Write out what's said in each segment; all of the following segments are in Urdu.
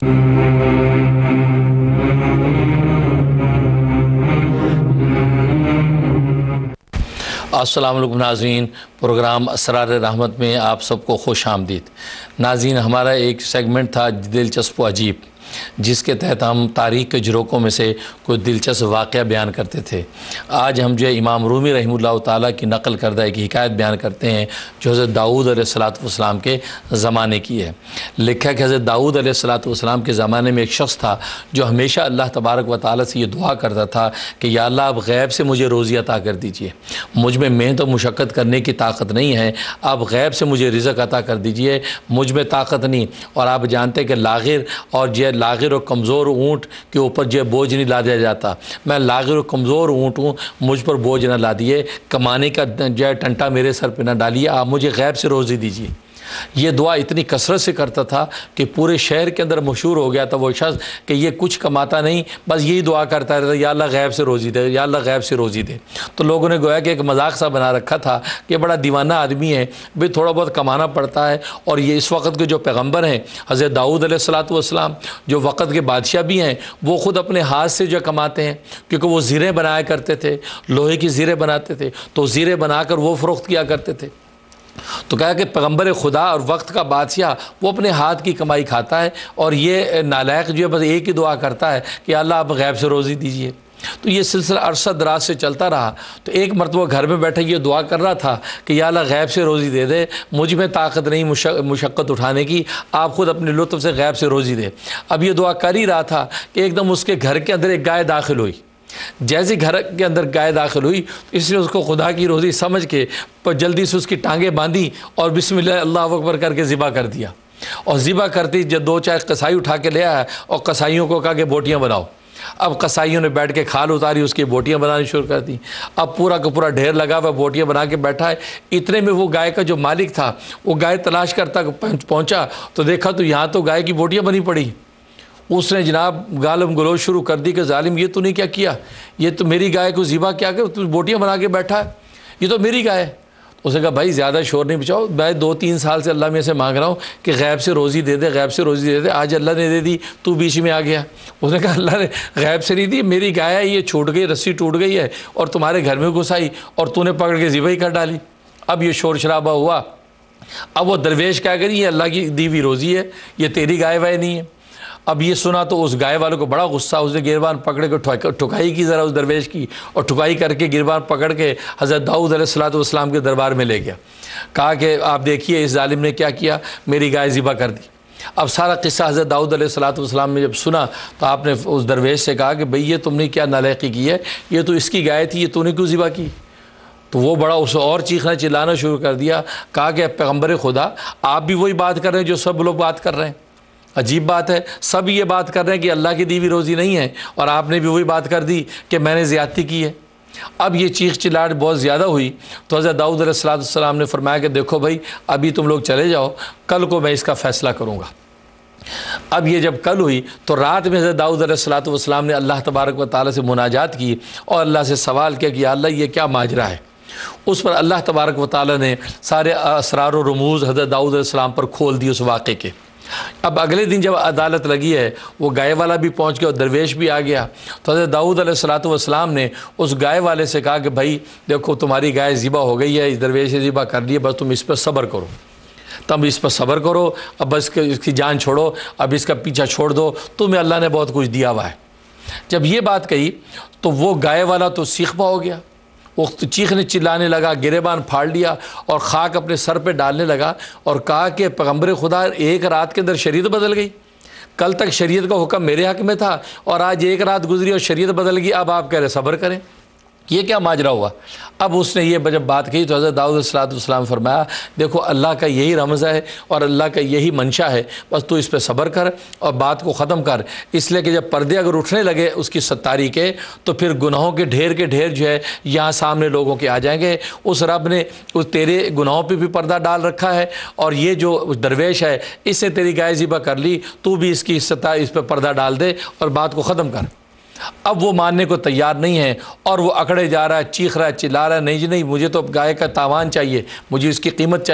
السلام علیکم ناظرین، پروگرام اسرار رحمت میں آپ سب کو خوش آمدید۔ ناظرین، ہمارا ایک سیگمنٹ تھا دلچسپ و عجیب، جس کے تحت ہم تاریخ کے جھروکوں میں سے کوئی دلچسپ واقعہ بیان کرتے تھے۔ آج ہم جو امام رومی رحمہ اللہ تعالیٰ کی نقل کردہ ایک حکایت بیان کرتے ہیں جو حضرت داؤد علیہ السلام کے زمانے کی ہے۔ لکھا کہ حضرت داؤد علیہ السلام کے زمانے میں ایک شخص تھا جو ہمیشہ اللہ تبارک و تعالیٰ سے یہ دعا کرتا تھا کہ یا اللہ آپ غیب سے مجھے روزی عطا کر دیجئے، مجھ میں محنت و مشقت کرنے کی طاقت نہیں ہے، آپ غیب سے مجھے رزق عطا کر دیجئے، مجھ میں طاقت نہیں۔ اور آپ جانتے ہیں کہ لاغر اور کمزور اونٹ کے اوپر جو بوجھ نہیں لادا جاتا، میں لاغر اور کمزور اونٹ ہوں، مجھ پر بوجھ نہ لادیے، کمانے کا جو ہے ٹنٹا میرے سر پہ نہ ڈالیے، آپ مجھے غیب سے روزی دیجیے۔ یہ دعا اتنی کثرت سے کرتا تھا کہ پورے شہر کے اندر مشہور ہو گیا تھا وہ شخص کہ یہ کچھ کماتا نہیں، بس یہی دعا کرتا رہتا، یا اللہ غیب سے روزی دے، یا اللہ غیب سے روزی دے۔ تو لوگوں نے گویا کہ ایک مذاق سا بنا رکھا تھا کہ بڑا دیوانہ آدمی ہے، بھی تھوڑا بہت کمانا پڑتا ہے۔ اور یہ اس وقت کے جو پیغمبر ہیں حضرت داؤد علیہ السلام، جو وقت کے بادشاہ بھی ہیں، وہ خود اپنے ہاتھ سے جو کماتے ہیں، کیونکہ وہ زیریں بنایا کرتے تھے، لوہے کی زیریں بناتے تھے، تو زیریں بنا کر وہ فروخت کیا کرتے تھے۔ تو کہا کہ پیغمبر خدا اور وقت کا بادشاہ وہ اپنے ہاتھ کی کمائی کھاتا ہے، اور یہ نالائق جو ہے بس ایک ہی دعا کرتا ہے کہ اللہ آپ غیب سے روزی دیجیے۔ تو یہ سلسلہ عرصہ دراز سے چلتا رہا۔ تو ایک مرتبہ گھر میں بیٹھے یہ دعا کر رہا تھا کہ یا اللہ غیب سے روزی دے دے، مجھ میں طاقت نہیں مشقت اٹھانے کی، آپ خود اپنے لطف سے غیب سے روزی دے۔ اب یہ دعا کر ہی رہا تھا کہ ایک دم اس کے گھر کے اندر ایک گائے داخل ہوئی۔ جیسے گھر کے اندر گائے داخل ہوئی، اس لیے اس کو خدا کی روزی سمجھ کے جلدی سے اس کی ٹانگیں باندھی اور بسم اللہ اللہ اکبر کر کے ذبح کر دیا۔ اور ذبح کرتی جب دو چار قصائی اٹھا کے لے آیا اور قصائیوں کو کہا کہ بوٹیاں بناؤ۔ اب قصائیوں نے بیٹھ کے کھال اتاری، اس کی بوٹیاں بنانی شروع کر دی۔ اب پورا کا پورا ڈھیر لگا ہوا بوٹیاں بنا کے بیٹھا ہے۔ اتنے میں وہ گائے کا جو مالک تھا وہ گائے تلاش کرتا پہنچا تو دیکھا تو یہاں تو گائے کی بوٹیاں بنی پڑی۔ اس نے جناب گالم گلوچ شروع کر دی کہ ظالم یہ تو نہیں کیا کیا، یہ تو میری گائے کو ذبح کیا کہ تو بوٹیاں بنا کے بیٹھا ہے، یہ تو میری گائے ہے۔ اس نے کہا بھائی زیادہ شور نہیں بچاؤ، میں 2-3 سال سے اللہ میں سے مانگ رہا ہوں کہ غیب سے روزی دے دے، غیب سے روزی دے دے، آج اللہ نے دے دی، تو بیچ میں آ گیا۔ اس نے کہا اللہ نے غیب سے نہیں دی، میری گائے ہے، یہ چھوٹ گئی، رسی ٹوٹ گئی ہے اور تمہارے گھر میں گھس آئی اور تو نے پکڑ کے ذبح ہی کر ڈالی۔ اب یہ شور شرابہ ہوا۔ اب وہ درویش کیا کری، یہ اللہ کی دی ہوئی روزی ہے، یہ تیری گائے وائے نہیں ہے۔ اب یہ سنا تو اس گائے والوں کو بڑا غصہ، اس نے گربان پکڑ کے ٹھکائی کی ذرا اس درویش کی، اور ٹھکائی کر کے گربان پکڑ کے حضرت داؤد علیہ السلام کے دربار میں لے گیا۔ کہا کہ آپ دیکھیے اس ظالم نے کیا کیا، میری گائے ذبح کر دی۔ اب سارا قصہ حضرت داؤد علیہ السلام نے جب سنا تو آپ نے اس درویش سے کہا کہ بھئی یہ تم نے کیا نالائقی کی ہے، یہ تو اس کی گائے تھی، یہ تو نے کیوں ذبح کی؟ تو وہ بڑا اسے اور چیخنا چلانا شروع کر دیا۔ کہا کہ پیغمبر خدا آپ بھی وہی بات کر رہے ہیں جو سب لوگ بات کر رہے ہیں، عجیب بات ہے، سب یہ بات کر رہے ہیں کہ اللہ کی دی ہوئی روزی نہیں ہے، اور آپ نے بھی وہی بات کر دی کہ میں نے زیادتی کی ہے۔ اب یہ چیخ چلاہٹ بہت زیادہ ہوئی تو حضرت داؤد علیہ السلام نے فرمایا کہ دیکھو بھائی ابھی تم لوگ چلے جاؤ، کل کو میں اس کا فیصلہ کروں گا۔ اب یہ جب کل ہوئی تو رات میں حضرت داؤد علیہ السلام نے اللہ تبارک و تعالیٰ سے مناجات کی اور اللہ سے سوال کیا کہ یا اللہ یہ کیا ماجرا ہے۔ اس پر اللہ تبارک و تعالیٰ نے سارے اسرار و رموز حضرت داؤد علیہ السلام پر کھول دی اس واقعے کے۔ اب اگلے دن جب عدالت لگی ہے، وہ گائے والا بھی پہنچ گیا اور درویش بھی آ گیا، تو حضرت داؤد علیہ السلام نے اس گائے والے سے کہا کہ بھائی دیکھو تمہاری گائے ذبح ہو گئی ہے، اس درویش نے ذبح کر لی ہے، بس تم اس پر صبر کرو، تم اس پر صبر کرو، اب بس اس کی جان چھوڑو، اب اس کا پیچھا چھوڑ دو، تمہیں اللہ نے بہت کچھ دیا ہوا ہے۔ جب یہ بات کہی تو وہ گائے والا تو سیخپا ہو گیا، وہ چیخنے چلانے لگا، گریبان پھاڑ لیا اور خاک اپنے سر پہ ڈالنے لگا اور کہا کہ پیغمبر خدا ایک رات کے اندر شریعت بدل گئی، کل تک شریعت کا حکم میرے حق میں تھا اور آج ایک رات گزری اور شریعت بدل گئی، اب آپ کہہ رہے صبر کریں، یہ کیا ماجرا ہوا؟ اب اس نے یہ جب بات کہی تو حضرت داؤد علیہ السلام فرمایا دیکھو اللہ کا یہی رمز ہے اور اللہ کا یہی منشا ہے، بس تو اس پہ صبر کر اور بات کو ختم کر، اس لیے کہ جب پردے اگر اٹھنے لگے اس کی ستاری کے تو پھر گناہوں کے ڈھیر جو ہے یہاں سامنے لوگوں کے آ جائیں گے۔ اس رب نے اس تیرے گناہوں پہ بھی پردہ ڈال رکھا ہے اور یہ جو درویش ہے اس نے تیری گائے ذبح کر لی، تو بھی اس پہ پردہ ڈال دے اور بات کو ختم کر۔ اب وہ ماننے کو تیار نہیں ہے اور وہ اکڑے جا رہا ہے، چیخ رہا ہے، چلا رہا ہے، نہیں جی نہیں، مجھے تو گائے کا تاوان چاہیے، مجھے اس کی قیمت چاہیے۔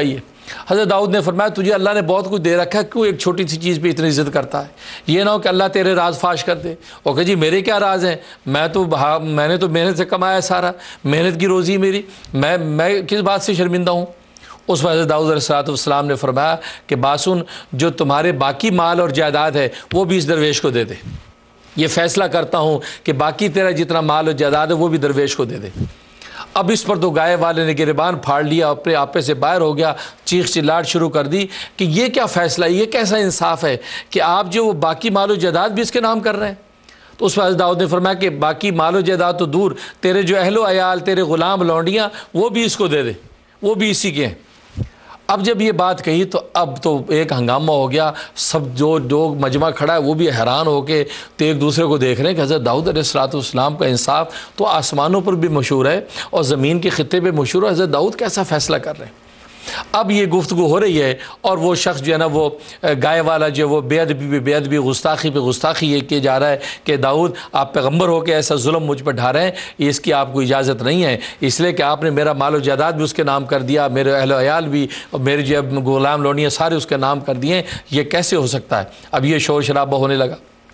حضرت داؤد نے فرمایا تجھے اللہ نے بہت کچھ دے رکھا ہے، کیوں ایک چھوٹی سی چیز پہ اتنی عزت کرتا ہے؟ یہ نہ ہو کہ اللہ تیرے راز فاش کر دے اور کہ جی میرے کیا راز ہیں، میں نے تو محنت سے کمایا ہے، سارا محنت کی روزی میری، میں کس بات سے شرمندہ ہوں؟ اس وقت حضرت داؤد علیہ السلام نے فرمایا کہ باسن جو تمہارے باقی مال اور جائیداد ہے وہ بھی اس درویش کو دے دے، یہ فیصلہ کرتا ہوں کہ باقی تیرا جتنا مال اور جائیداد ہے وہ بھی درویش کو دے دے۔ اب اس پر تو گائے والے نے گریبان پھاڑ لیا، اپنے آپے سے باہر ہو گیا، چیخ چلاٹ شروع کر دی کہ یہ کیا فیصلہ ہے، یہ کیسا انصاف ہے کہ آپ جو وہ باقی مال و جائیداد بھی اس کے نام کر رہے ہیں؟ تو اس وقت داؤد نے فرمایا کہ باقی مال و جائیداد تو دور، تیرے جو اہل و عیال، تیرے غلام لونڈیاں، وہ بھی اس کو دے دے، وہ بھی اسی کے ہیں۔ اب جب یہ بات کہی تو اب تو ایک ہنگامہ ہو گیا، سب جو لوگ مجمع کھڑا ہے وہ بھی حیران ہو کے تو ایک دوسرے کو دیکھ رہے ہیں کہ حضرت داؤد علیہ السلام کا انصاف تو آسمانوں پر بھی مشہور ہے اور زمین کے خطے پہ مشہور ہے، حضرت داؤد کیسا فیصلہ کر رہے ہیں؟ اب یہ گفتگو ہو رہی ہے اور وہ شخص جو ہے نا وہ گائے والا جو وہ بے ادبی گستاخی پہ گستاخی یہ کیے جا رہا ہے کہ داؤد آپ پیغمبر ہو کے ایسا ظلم مجھ پر ڈھا رہے ہیں، اس کی آپ کو اجازت نہیں ہے، اس لیے کہ آپ نے میرا مال و جائیداد بھی اس کے نام کر دیا، میرے اہل و عیال بھی اور میرے جو غلام لونڈیاں سارے اس کے نام کر دیے، یہ کیسے ہو سکتا ہے؟ اب یہ شور شرابہ ہونے لگا۔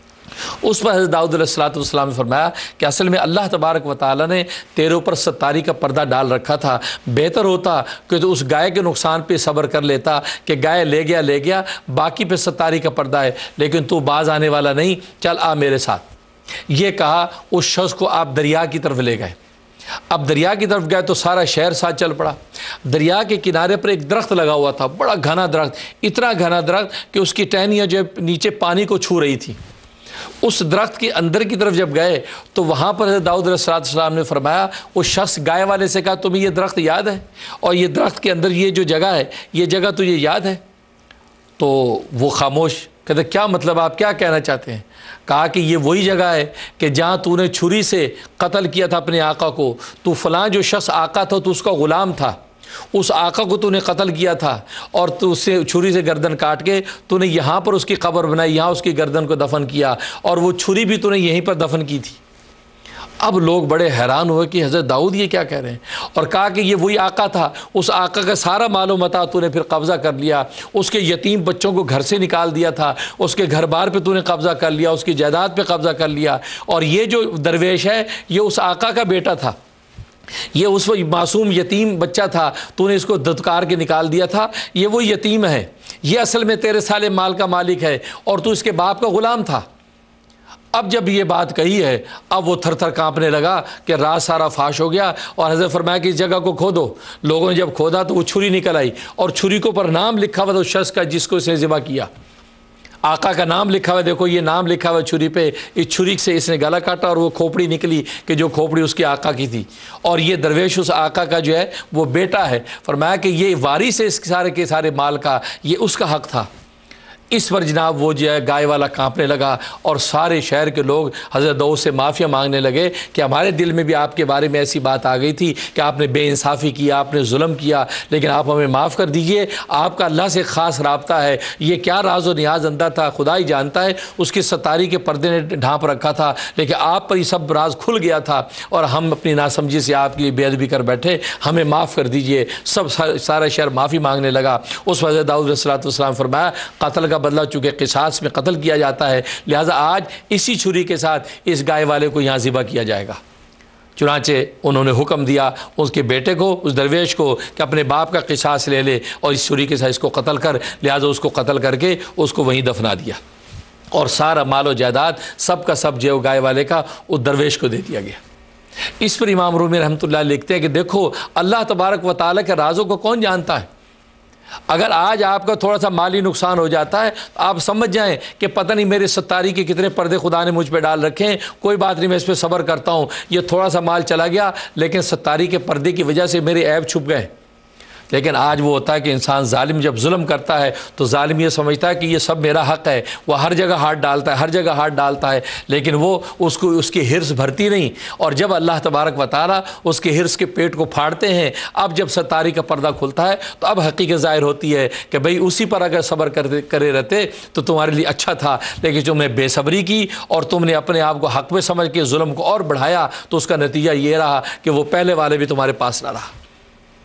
اس پر حضرت داؤد علیہ السلام نے فرمایا کہ اصل میں اللہ تبارک و تعالیٰ نے تیرے اوپر ستاری کا پردہ ڈال رکھا تھا، بہتر ہوتا کہ تو اس گائے کے نقصان پہ صبر کر لیتا کہ گائے لے گیا، باقی پہ ستاری کا پردہ ہے، لیکن تو باز آنے والا نہیں، چل آ میرے ساتھ۔ یہ کہا اس شخص کو آپ دریا کی طرف لے گئے۔ اب دریا کی طرف گئے تو سارا شہر ساتھ چل پڑا۔ دریا کے کنارے پر ایک درخت لگا ہوا تھا، بڑا گھنا درخت، اتنا گھنا درخت کہ اس کی ٹہنیاں جو نیچے پانی کو چھو رہی تھی۔ اس درخت کے اندر کی طرف جب گئے تو وہاں پر حضرت داؤد علیہ السلام نے فرمایا، اس شخص گائے والے سے کہا تمہیں یہ درخت یاد ہے اور یہ درخت کے اندر یہ جو جگہ ہے یہ جگہ تجھے یاد ہے؟ تو وہ خاموش، کہتے کیا مطلب، آپ کیا کہنا چاہتے ہیں؟ کہا کہ یہ وہی جگہ ہے کہ جہاں تو نے چھری سے قتل کیا تھا اپنے آقا کو، تو فلاں جو شخص آقا تھا تو اس کا غلام تھا، اس آقا کو تو نے قتل کیا تھا اور تو اس سے چھری سے گردن کاٹ کے تو نے یہاں پر اس کی قبر بنائی، یہاں اس کی گردن کو دفن کیا اور وہ چھری بھی تو نے یہیں پر دفن کی تھی۔ اب لوگ بڑے حیران ہوئے کہ حضرت داؤد یہ کیا کہہ رہے ہیں، اور کہا کہ یہ وہی آقا تھا، اس آقا کا سارا مال و متاع تو نے پھر قبضہ کر لیا، اس کے یتیم بچوں کو گھر سے نکال دیا تھا، اس کے گھر بار پہ تو نے قبضہ کر لیا، اس کی جائیداد پہ قبضہ کر لیا، اور یہ جو درویش ہے یہ اس آقا کا بیٹا تھا، یہ اس وقت معصوم یتیم بچہ تھا، تو نے اس کو دھتکار کے نکال دیا تھا، یہ وہ یتیم ہے، یہ اصل میں تیرے سارے مال کا مالک ہے اور تو اس کے باپ کا غلام تھا۔ اب جب یہ بات کہی ہے اب وہ تھر تھر کانپنے لگا کہ راز سارا فاش ہو گیا، اور حضرت فرمایا کہ اس جگہ کو کھودو۔ لوگوں نے جب کھودا تو وہ چھری نکل آئی اور چھری کو پر نام لکھا ہوا تھا اس شخص کا جس کو اس نے ذبح کیا، آقا کا نام لکھا ہوا، دیکھو یہ نام لکھا ہوا چھری پہ، اس چھری سے اس نے گلا کاٹا اور وہ کھوپڑی نکلی کہ جو کھوپڑی اس کے آقا کی تھی، اور یہ درویش اس آقا کا جو ہے وہ بیٹا ہے۔ فرمایا کہ یہ وارث ہے اس سارے کے سارے مال کا، یہ اس کا حق تھا۔ اس پر جناب وہ جو ہے گائے والا کانپنے لگا اور سارے شہر کے لوگ حضرت داؤد سے معافیا مانگنے لگے کہ ہمارے دل میں بھی آپ کے بارے میں ایسی بات آ گئی تھی کہ آپ نے بے انصافی کی، آپ نے ظلم کیا، لیکن آپ ہمیں معاف کر دیجئے، آپ کا اللہ سے خاص رابطہ ہے، یہ کیا راز و نیاز اندر تھا خدا ہی جانتا ہے، اس کی ستاری کے پردے نے ڈھانپ رکھا تھا، لیکن آپ پر یہ سب راز کھل گیا تھا اور ہم اپنی ناسمجھی سے آپ کے لیے بے ادبی کر بیٹھے، ہمیں معاف کر دیجئے۔ سارا شہر معافی مانگنے لگا۔ اس وقت داؤد علیہ السلام فرمایا قتل کا بدلہ چونکہ قصاص میں قتل کیا جاتا ہے، لہٰذا آج اسی چھری کے ساتھ اس گائے والے کو یہاں ذبح کیا جائے گا۔ چنانچہ انہوں نے حکم دیا اس کے بیٹے کو، اس درویش کو، کہ اپنے باپ کا قصاص لے لے اور اس چھری کے ساتھ اس کو قتل کر، لہٰذا اس کو قتل کر کے اس کو وہیں دفنا دیا اور سارا مال و جائیداد سب کا سب جو گائے والے کا اس درویش کو دے دیا گیا۔ اس پر امام رومی رحمۃ اللہ لکھتے ہیں کہ دیکھو اللہ تبارک و تعالیٰ کے رازوں کو کون جانتا ہے؟ اگر آج آپ کا تھوڑا سا مالی نقصان ہو جاتا ہے تو آپ سمجھ جائیں کہ پتہ نہیں میرے ستاری کے کتنے پردے خدا نے مجھ پہ ڈال رکھے ہیں، کوئی بات نہیں میں اس پہ صبر کرتا ہوں، یہ تھوڑا سا مال چلا گیا لیکن ستاری کے پردے کی وجہ سے میرے عیب چھپ گئے۔ لیکن آج وہ ہوتا ہے کہ انسان ظالم جب ظلم کرتا ہے تو ظالم یہ سمجھتا ہے کہ یہ سب میرا حق ہے، وہ ہر جگہ ہاتھ ڈالتا ہے، ہر جگہ ہاتھ ڈالتا ہے، لیکن وہ اس کی حرص بھرتی نہیں، اور جب اللہ تبارک و تعالیٰ اس کے حرص کے پیٹ کو پھاڑتے ہیں، اب جب ستاری کا پردہ کھلتا ہے تو اب حقیقت ظاہر ہوتی ہے کہ بھئی اسی پر اگر صبر کرے رہتے تو تمہارے لیے اچھا تھا، لیکن تم نے بے صبری کی اور تم نے اپنے آپ کو حق میں سمجھ کے ظلم کو اور بڑھایا تو اس کا نتیجہ یہ رہا کہ وہ پہلے والے بھی تمہارے پاس نہ رہا۔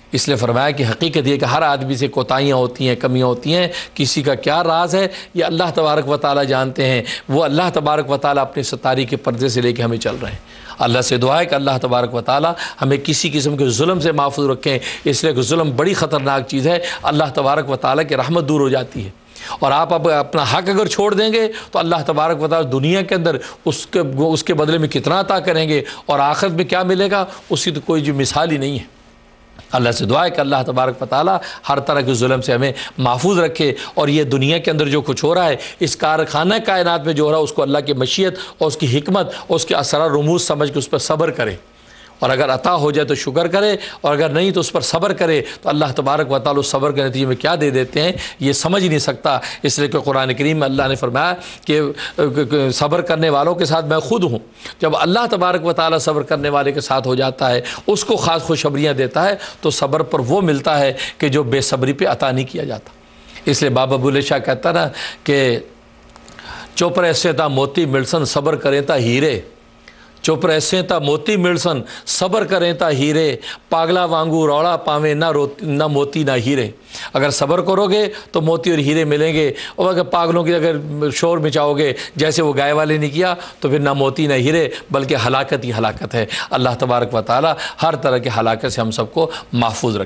اس لیے فرمایا کہ حقیقت یہ کہ ہر آدمی سے کوتاہیاں ہوتی ہیں، کمیاں ہوتی ہیں، کسی کا کیا راز ہے یہ اللہ تبارک و تعالی جانتے ہیں۔ وہ اللہ تبارک و تعالی اپنے ستاری کے پردے سے لے کے ہمیں چل رہے ہیں۔ اللہ سے دعا ہے کہ اللہ تبارک و تعالی ہمیں کسی قسم کے ظلم سے محفوظ رکھیں، اس لیے کہ ظلم بڑی خطرناک چیز ہے، اللہ تبارک و تعالی کی رحمت دور ہو جاتی ہے۔ اور آپ اب اپنا حق اگر چھوڑ دیں گے تو اللہ تبارک و تعالی دنیا کے اندر اس کے بدلے میں کتنا عطا کریں گے، اور آخرت میں کیا ملے گا اس کی تو کوئی جو مثال ہی نہیں ہے۔ اللہ سے دعا ہے کہ اللہ تبارک و تعالی ہر طرح کے ظلم سے ہمیں محفوظ رکھے، اور یہ دنیا کے اندر جو کچھ ہو رہا ہے، اس کارخانہ کائنات میں جو ہو رہا ہے، اس کو اللہ کی مشیت اور اس کی حکمت اور اس کے اسرار رموز سمجھ کے اس پر صبر کرے، اور اگر عطا ہو جائے تو شکر کرے، اور اگر نہیں تو اس پر صبر کرے، تو اللہ تبارک و تعالی اس صبر کے نتیجے میں کیا دے دیتے ہیں یہ سمجھ نہیں سکتا۔ اس لیے کہ قرآن کریم میں اللہ نے فرمایا کہ صبر کرنے والوں کے ساتھ میں خود ہوں۔ جب اللہ تبارک و تعالی صبر کرنے والے کے ساتھ ہو جاتا ہے، اس کو خاص خوشخبریاں دیتا ہے، تو صبر پر وہ ملتا ہے کہ جو بے صبری پہ عطا نہیں کیا جاتا۔ اس لیے بابا بلے شاہ کہتا نا کہ چپ رہسے تا موتی ملسن صبر کریں تا ہیرے، چپ رہسیں تا موتی ملسن صبر کریں تا ہیرے، پاگلا وانگو روڑا پاویں نہ موتی نہ ہیرے۔ اگر صبر کرو گے تو موتی اور ہیرے ملیں گے، اور اگر پاگلوں کی اگر شور مچاؤ گے جیسے وہ گائے والے نے کیا تو پھر نہ موتی نہ ہیرے بلکہ ہلاکت ہی ہلاکت ہے۔ اللہ تبارک و تعالی ہر طرح کی ہلاکت سے ہم سب کو محفوظ رکھے۔